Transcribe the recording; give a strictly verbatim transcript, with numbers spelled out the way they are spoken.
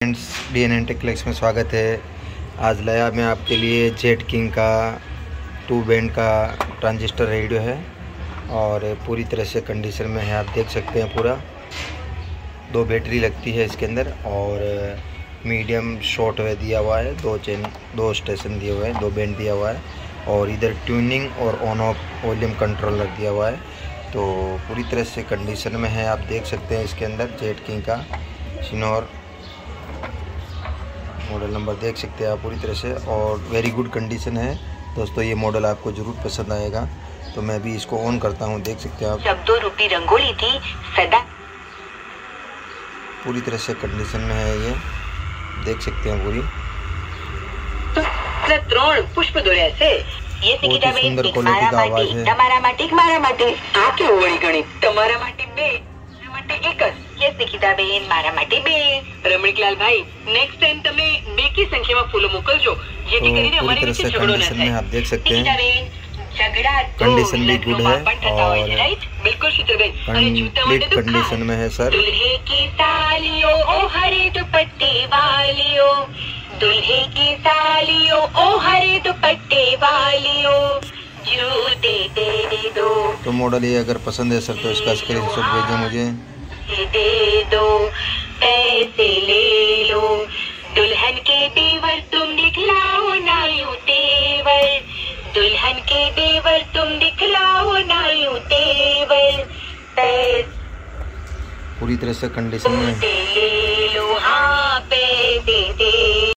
Friends, D N N tech collection में स्वागत है। आज लाया मैं आपके लिए जेट किंग का टू बैंड का ट्रांजिस्टर रेडियो है और पूरी तरह से कंडीशन में है। आप देख सकते हैं पूरा दो बैटरी लगती है इसके अंदर और मीडियम शॉर्ट वे दिया हुआ है। दो चेन दो स्टेशन दिए हुए हैं, दो बैंड दिया हुआ है और इधर ट्यूनिंग और ऑन ऑफ वॉल्यूम कंट्रोलर दिया हुआ है। तो पूरी तरह से कंडीशन में है। आप देख सकते हैं इसके अंदर जेट किंग का सिनोर मॉडल नंबर देख सकते हैं आप पूरी तरह से और वेरी गुड कंडीशन है। दोस्तों ये मॉडल आपको ज़रूर पसंद आएगा। तो मैं भी इसको ऑन करता हूँ, देख सकते हैं आप। जब दो रुपी रंगोली थी सदा पूरी तरह से कंडीशन में है, ये देख सकते हैं पूरी त्रोण पुष्प दोर्या से ये बहुत ही सुंदर क्वालिटी का आवाज है। તમારા માટે મારા માટે આ કેવો વળી ગણી તમારા માટે બે મારા માટે એક જ ये निकिताबेन मारा માટે બે રમણીકલાલ ભાઈ नेक्स्ट टाइम તમે બે की संख्या में फूलो मोकलजो जेથી કરીને અમારી વચ્ચે ઝઘડો ન થાય। आप देख सकते हैं झगड़ा कंडीशन भी गुड है और राइट बिल्कुल शीतलबेन अरे जूता માટે तो कंडीशन में है सर। दुल्हे की सालियों ओ हरे दुपट्टे वालियों दुल्हे की सालियों ओ हरे दुपट्टे वालियों जूते दे दो। तो मॉडल ये अगर पसंद है सर तो इसका स्क्रीनशॉट भेजें मुझे। दे दो पैसे ले लो दुल्हन के देवर तुम दिखलाओ ना यूं तेवर दुल्हन के देवर तुम दिखलाओ ना यूं तेवर पूरी तरह से कंडीशन में ले लो हाँ पैसे दे